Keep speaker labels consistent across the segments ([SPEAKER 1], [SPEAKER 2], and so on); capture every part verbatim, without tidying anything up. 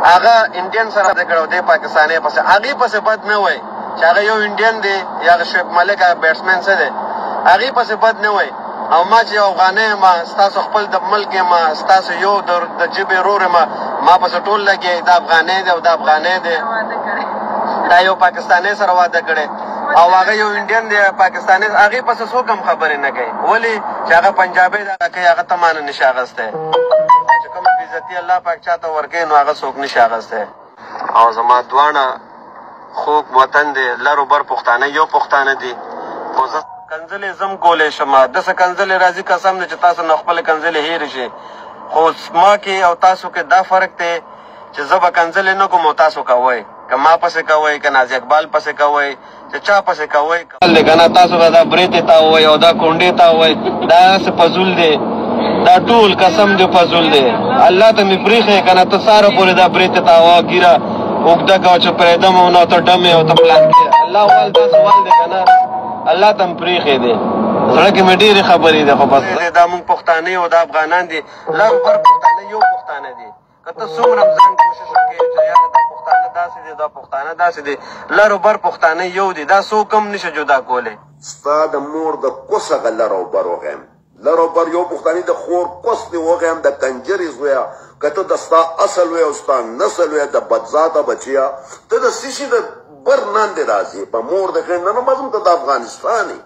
[SPEAKER 1] هغه انډین سره واده کړی او دی پاکستاني پسې هغې پسې بد نه وای چې هغه یو انډین دی یا هغه شعیب ملک هغه بیټسمین څه دی هغې پسې بد نه وای او ما چې یو افغانی یم ستاسو خپل د ملک یم ستاسو یو د ژبې ورور یم ما پسې ټول لګي دا افغانی دی او دا افغانی دی دا یو پاکستانی سره واده کړی او هغه یو انډین دی پاکستاني هغې پسې څوک هم خبرې نه کوي ولې چې هغه پنجابی دغه کوي هغه ته مانه نشي اخیستی چې کومه بېعزتي الله پاک چاته ورکوي نو هغه څوک نشي اخیستی او زما دواړه خوږ وطن دی لر و بر پښتانه یو پښتانه دي خو زه کنځلې زم کولی شم داسې کنځلې راځي قسم دی چې تاسو نه خپلې کنځلې هېرې شي خو ما کې او تاسو کې دا فرق دی چې زه به کنځلې نه کوم او تاسو کوئ که ما پسې کوئ که نازي اقبال پسې کوئ چې چا پسې کوئ دی که نه تاسو به دا برېتې ته ووایئ او دا کونډې ته ووایئ دا هسې فضول دی دا ټول قسم دی فضول دی الله ته مې پرېښی که نه ته ساره پورې دا برېتې ته هوا ګیره اوږده کوه چې پرېږدم او نه ته ډمې او ته پلان کې الله وال داسې وال دی که نه الله ته مې پرېښی دی زړه کې مې ډېرې خبرې دي خو بس دا مونږ پښتانه یو دا افغانان دي لر بر پښتانه یو پښتانه دي که ته څومره ځان کوشش وکړې چې یاره دا پښتانه داسې دي دا پښتانه داسې دي لر بر پښتانه یو دي دا څوک هم نشي جدا کولی
[SPEAKER 2] ستا د مور د کوس هغه لر او بر وغیم لر او بر یو پښتاني د خور کوس دې وغیم د کنجرې زویه که ته د ستا اصل وی او ستا نسل وی د بدذاته بچیه ته د څه شي د بر ناندې راځي په مور د خېنده نه بازم ته د افغانستان یې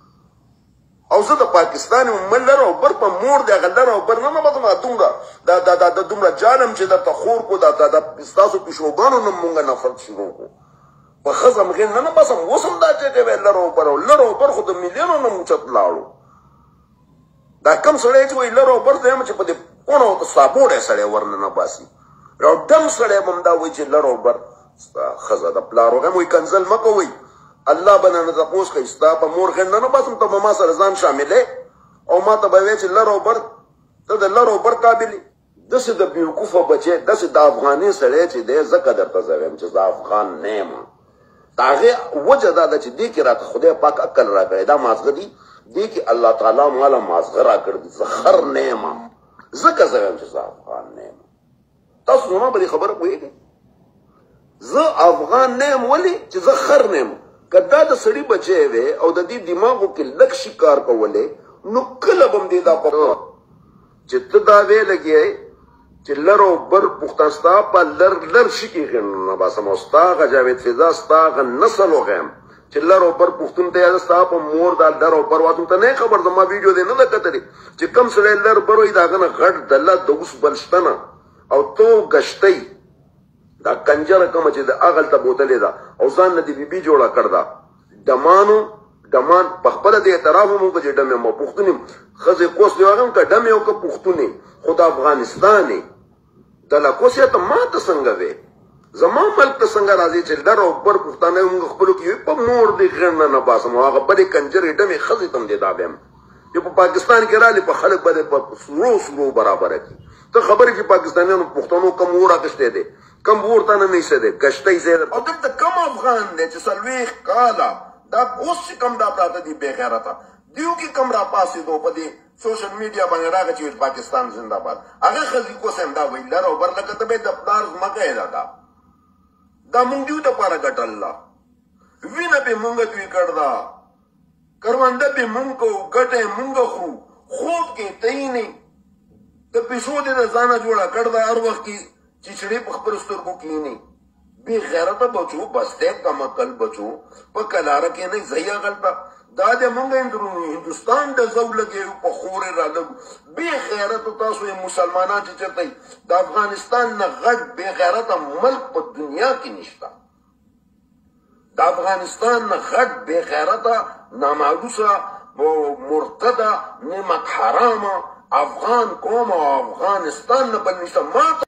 [SPEAKER 2] او زه د پاکستان یم من لر او بر په مور دی هغه لر او بر نه نه بازم دومره د دومره جانم چې درته خور کو د ستاسو پیشوګانو نه مونږ نفرت شروع کړو په ښځه مخې نه نه باسم اوس هم دا چې کوې لر او بر او لر او بر خو د میلیونو نه موچت لاړو دا کم سړی چې وایي لر او بر ته یم چې په دې کونه ورته صابوړی سړی ورننه باسي او ډم سړی به هم دا وایي چې لر او بر ستا ښځه د پلار وغیم وایي کنځل مه کوئ الله به نه تپوس کوي ستا په مور خېنده نه باسم ته به ما سره ځان شاملې او ما ته به وایې چې لر او بر ته د لر او بر قابل یې داسې د بېوقوفه بچی داسې د افغاني سړی چې دی ځکه درته زه وایم چې زه افغان نه یم د هغې وجه دا ده چې دې کې راته خدای پاک عقل راکړی دا مازغه دي دې کې الله تعالی ماله مازغه راکړی دي زه خر نه یم ځکه زه وایم چې زه افغان نه یم تاسو زما په دې خبره پوهېږئ زه افغان نه یم ولې چې زه خر نه یم که دا د سړي بچی وی او د دې دماغو کې لږ شي کار کولی نو کله به هم دې دا پکړه چې ته دا وی لګیې چې لر او بر پښتانه ستا په لر لر شي کې نه باسم او ستا هغه جاوید فضا ستا هغه نسل وغیم چې لر او بر پښتون ته یاد ستا په مور دا لر او بر واتم ته نه خبر زما ویډیو دی نه ده کتلې چې کم سړی لر بر وایي د هغه نه غټ دله د اوس بل شته نه او تو ګشتئ دا کنجره کومه چې د اغل ته بوتلې ده او ځان نه د بیبي جوړه کړ ده ډمانو ډمان په خپله د اعتراف هم وکړه چې ډم یم او پښتون یم ښځې کوس دی هغه هم که ډم یې او که پښتون یې خو د افغانستان یې دلکوس یې ته ما ته څنګه وې زما ملک ته څنګه راځي چې لر او بر پښتانه موږ خپلو کې په مور دې غېر نه نه باسم او هغه بلې کنجرې ډمې ښځې ته هم دې دا ویم چې په پاکستان کې رالې په خلک به دې په سرو سرو برابره کړي ته خبرې چې پاکستانیانو پښتنو کم اور اخیستی دی کم اور ته نه ایستی دی ګشتی ځای او دلته کم افغان دی چې څلوېښت کاله دا اوس چې کم دا پراته دي بې غیرته دیو کې کم را پاسېدو په دې سوشل میډیا باندې راغی چې پاکستان زنده‌باد هغه ښځې کوس هم دا وایي لر او بر لکه ته به د پلار ځمکه یې ده دا دا مونږ دیو دپاره ګټل ده وینه پې مونږ دوی کړ ده کرونده پې مونږ کوو ګټه یې مونږ خورو خوب کې ته یې نه د پیسو دې د ځانه جوړه کړ ده هر وخت کې چیچړې په خپلو سترګو کې نه بې غیرته بچو بستی کم عقل بچو په کلاره کې نه ځئ هغلته دا د مونږ هندوستان د زو لګېږو په خورې رالګو بې غیرته تاسو یې مسلمانان چې چېرته د افغانستان نه غټ بې غیرته ملک په دنیا کې نشته د افغانستان نه غټ بې غیرته نامعروسه مرتده نعمت حرامه افغان قوم او افغانستان نه بل نشته ما